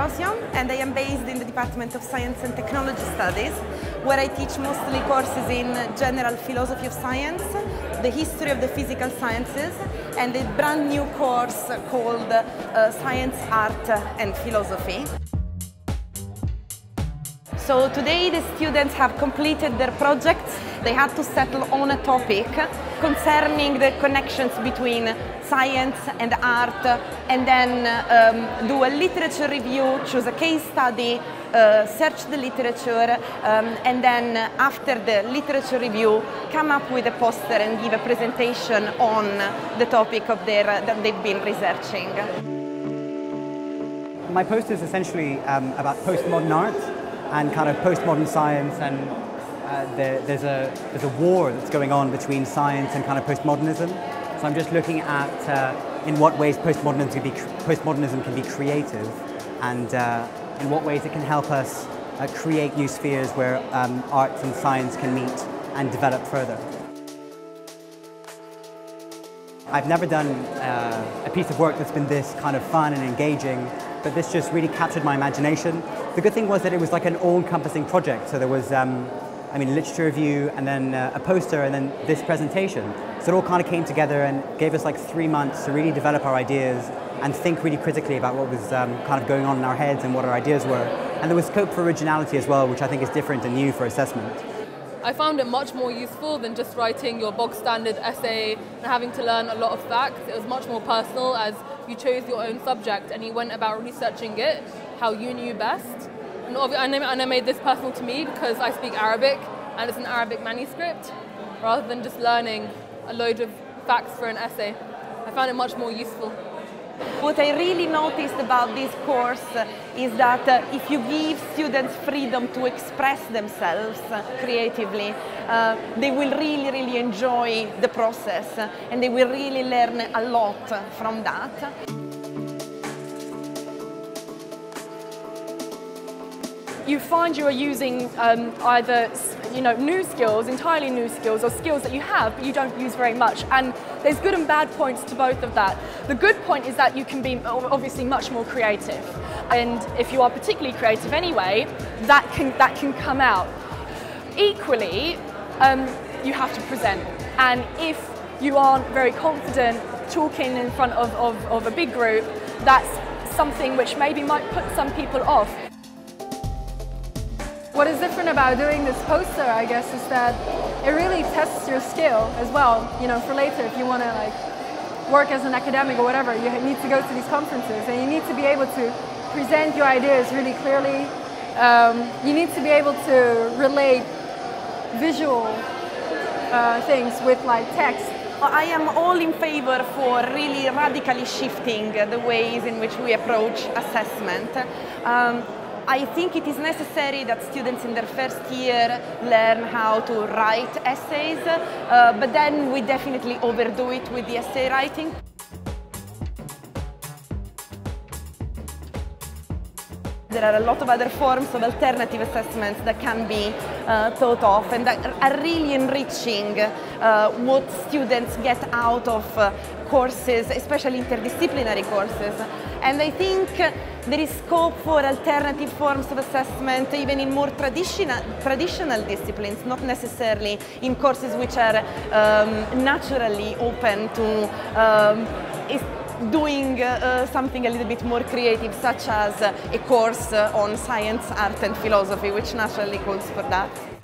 Ambrosio, and I am based in the Department of Science and Technology Studies, where I teach mostly courses in general philosophy of science, the history of the physical sciences, and a brand new course called Science, Art and Philosophy. So today the students have completed their projects. They had to settle on a topic concerning the connections between science and art, and then do a literature review, choose a case study, search the literature, and then after the literature review come up with a poster and give a presentation on the topic of that they've been researching. My poster is essentially about postmodern art and kind of postmodern science, and there's a war that's going on between science and kind of postmodernism. So I'm just looking at in what ways postmodernism can be creative, and in what ways it can help us create new spheres where art and science can meet and develop further. I've never done a piece of work that's been this kind of fun and engaging, but this just really captured my imagination. The good thing was that it was like an all-encompassing project, so there was literature review, and then a poster, and then this presentation. So it all kind of came together and gave us like 3 months to really develop our ideas and think really critically about what was kind of going on in our heads and what our ideas were. And there was scope for originality as well, which I think is different and new for assessment. I found it much more useful than just writing your bog standard essay and having to learn a lot of facts. It was much more personal, as you chose your own subject and you went about researching it how you knew best. And I made this personal to me because I speak Arabic and it's an Arabic manuscript, rather than just learning a load of facts for an essay. I found it much more useful. What I really noticed about this course is that if you give students freedom to express themselves creatively, they will really enjoy the process, and they will really learn a lot from that. You find you are using either new skills, entirely new skills, or skills that you have but you don't use very much, and there's good and bad points to both of that. The good point is that you can be obviously much more creative, and if you are particularly creative anyway, that can come out. Equally, you have to present, and if you aren't very confident talking in front of a big group, that's something which maybe might put some people off. What is different about doing this poster, I guess, is that it really tests your skill as well. For later, if you want to work as an academic or whatever, you need to go to these conferences, and you need to be able to present your ideas really clearly. You need to be able to relate visual things with text. I am all in favor for really radically shifting the ways in which we approach assessment. I think it is necessary that students in their first year learn how to write essays, but then we definitely overdo it with the essay writing. There are a lot of other forms of alternative assessments that can be thought of, and that are really enriching what students get out of courses, especially interdisciplinary courses. And I think there is scope for alternative forms of assessment even in more traditional disciplines, not necessarily in courses which are naturally open to doing something a little bit more creative, such as a course on science, art and philosophy, which naturally calls for that.